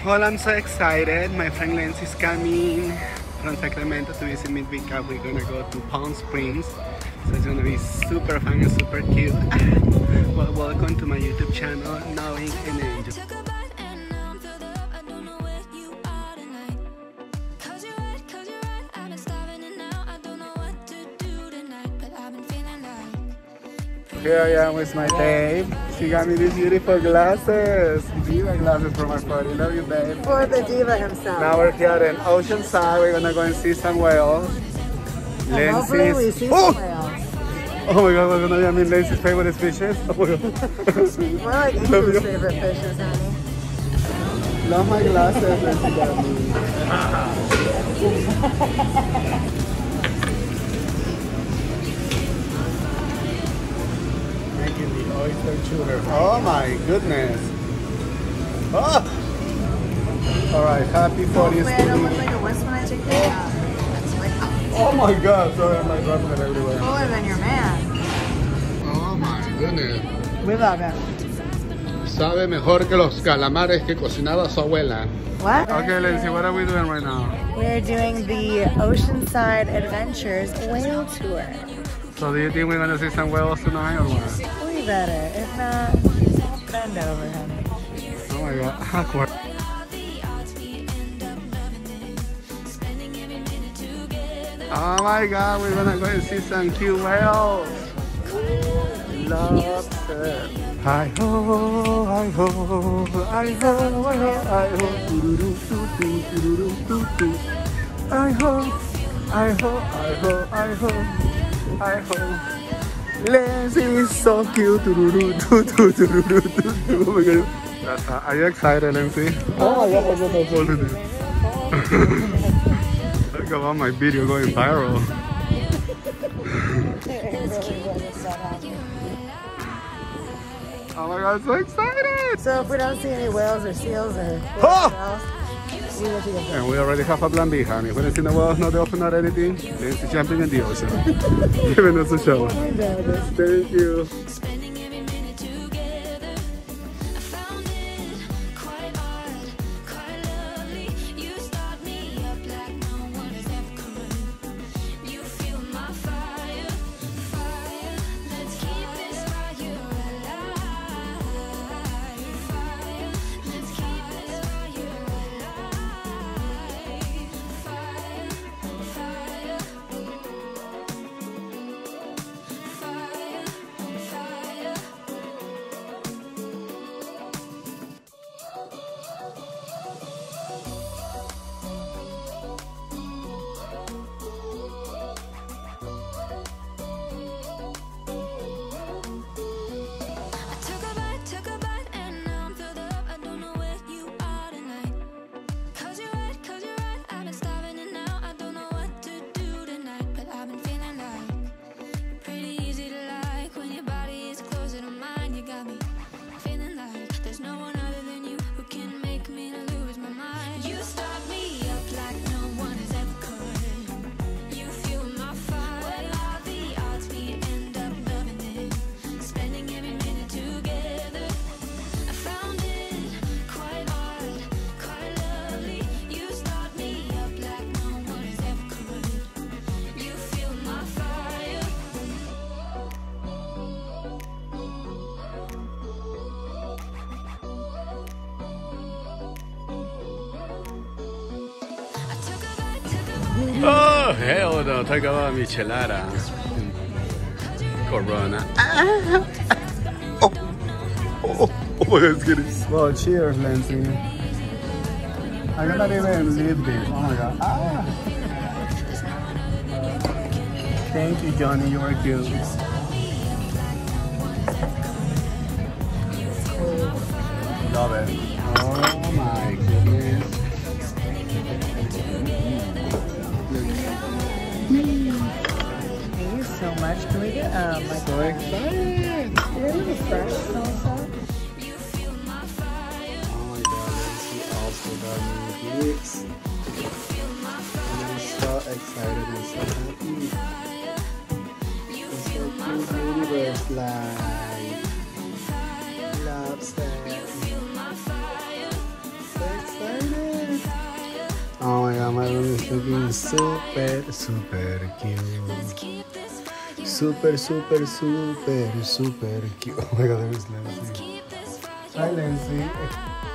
Well, I'm so excited. My friend Lens is coming from Sacramento to visit me because we're gonna go to Palm Springs. So it's gonna be super fun and super cute. Well, welcome to my YouTube channel, Knowing an Angel. Here I am with my babe. She got me these beautiful glasses. Diva glasses for my party. Love you, babe. For the diva himself. Now we're here in Oceanside. We're gonna go and see some whales. And hopefully we see some whales. Oh my god, we're gonna be Lacey's favorite fishes. Oh my god. We're like Andrew's favorite fishes, honey. Love my glasses, Lacey got me. Making the oyster chewder. Oh my goodness. Oh! Alright, happy 40th. Hopefully I don't look like a wuss when I take this out. Oh my god, sorry, I'm like dropping it everywhere. Cooler than your man. Oh my goodness. We love him. Sabe mejor que los calamares que cocinaba su abuela. What? Okay, Lindsay, what are we doing right now? We're doing the Oceanside Adventures whale tour. So do you think we're gonna see some whales tonight or what? We better. If not, bend over, honey. Oh my god, awkward. Oh my god, we're gonna go and see some cute whales. Lobster. Hi ho, hi ho, hi ho, hi ho, hi ho, doo doo doo doo doo doo. Hi ho, hi ho, hi ho, hi ho, hi ho. Lacey is so cute. Doo doo doo doo doo doo doo. Oh my god. Are you excited, Lacey? Oh my god, I'm so full today. Look about my video going viral. Oh my god, I'm so excited! So if we don't see any whales or seals or we will be And we already have a plan B, honey. If we don't see no whales, no dolphins, not anything, then it's jumping in the ocean. Giving us a show. Thank you. Oh, hell no, talk about michelada. Corona. Oh my god, it's getting. Well, cheers, Lindsay. I cannot even leave this. Oh my god. Thank you, Johnny. You are cute. Love it. Oh my goodness. Thank you so much. Can we get like So excited. really fresh salsa? Oh my god, Lindsay also got me gifts. And I'm so excited and so happy. It's so cute universe like lobster. So excited. Oh my god, my room is looking super, super cute. Super, super, super, super cute. Oh my god, there is Nancy. Hi, Nancy.